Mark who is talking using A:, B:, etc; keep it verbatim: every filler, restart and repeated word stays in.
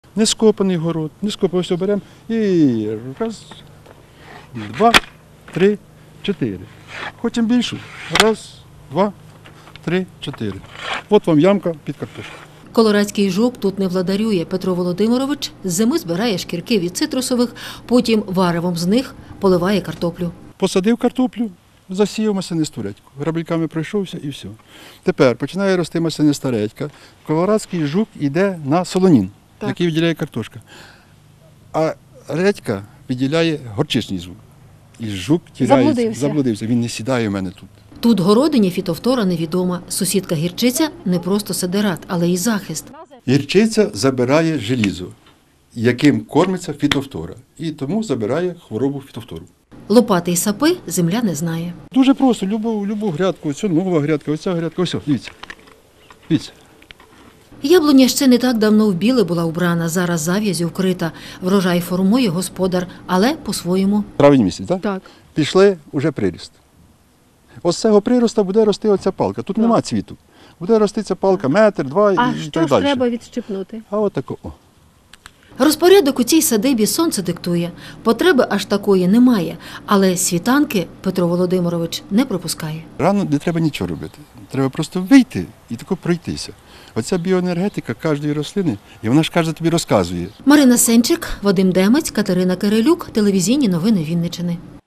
A: Нескопаний город, нескопаний, ось беремо і раз, два, три, чотири. Хочемо більшу. Раз, два, три, чотири. От вам ямка під картошку.
B: Колорадський жук тут не владарює. Петро Володимирович з зими збирає шкірки від цитрусових, потім варевом з них поливає картоплю.
A: Посадив картоплю, засіяв маслянисту редьку. Грабельками пройшовся і все. Тепер починає рости масляниста редька. Колорадський жук йде на солонін,
C: Так.
A: який виділяє картошка. А редька виділяє горчичний звук. І жук тіряється,
C: Заблудився.
A: заблудився. Він не сідає в мене тут.
B: Тут городині фітофтора невідома. Сусідка гірчиця не просто сидерат, але й захист.
A: Гірчиця забирає желізо, яким кормиться фітофтора. І тому забирає хворобу фітофтору.
B: Лопати й сапи земля не знає.
A: Дуже просто, любу, любу грядку, ось нова грядка, ось ця грядка, ось, дивіться. Дивіться.
B: Яблуня ще не так давно в біле була убрана, зараз зав'язю вкрита. Врожай формує господар, але по-своєму.
A: Травень місяць, так?
C: Так.
A: Пішли вже приріст. Ось з цього приросту буде рости оця палка. Тут
C: Так.
A: нема цвіту. Буде рости ця палка метр, два
C: А
A: і
C: що
A: так
C: ж
A: далі.
C: треба відщипнути?
A: А от тако. О.
B: Розпорядок у цій садибі сонце диктує. Потреби аж такої немає, але світанки Петро Володимирович не пропускає.
A: Рано не треба нічого робити. Треба просто вийти і тако пройтися. Оця біоенергетика кожної рослини, і вона ж кожна тобі розказує.
B: Марина Сенчик, Вадим Демець, Катерина Кирилюк, телевізійні новини Вінниччини.